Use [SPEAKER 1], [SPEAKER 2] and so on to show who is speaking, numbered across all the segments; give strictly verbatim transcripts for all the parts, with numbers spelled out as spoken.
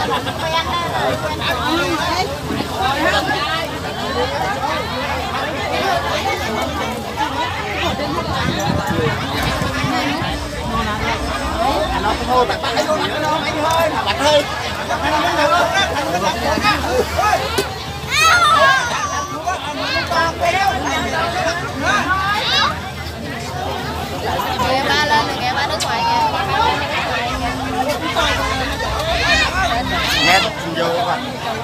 [SPEAKER 1] nó thôi bạn bắt ấy luôn bạn ơi anh ơi bạn ơi
[SPEAKER 2] kìa ba lên kìa ba đứng ngoài kìa
[SPEAKER 1] nghe vô rồi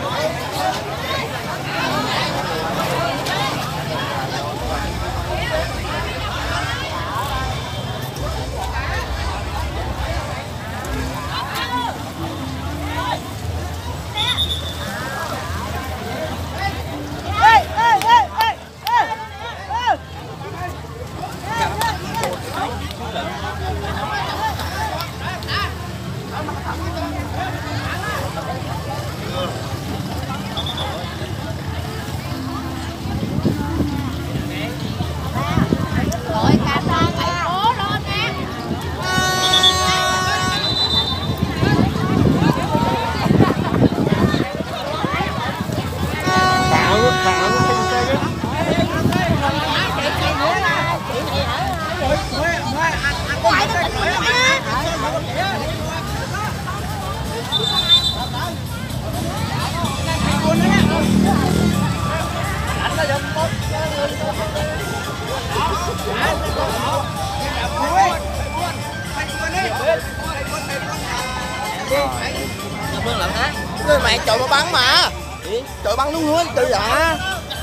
[SPEAKER 1] Người mẹ trời mà bắn mà trời bắn luôn luôn trời ạ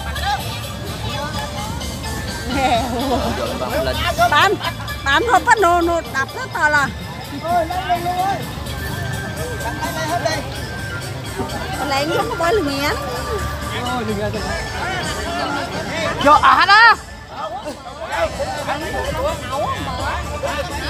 [SPEAKER 3] bắn bắn không bắt nô nô đập rất to là lấy không có bơi lười miếng cho à đó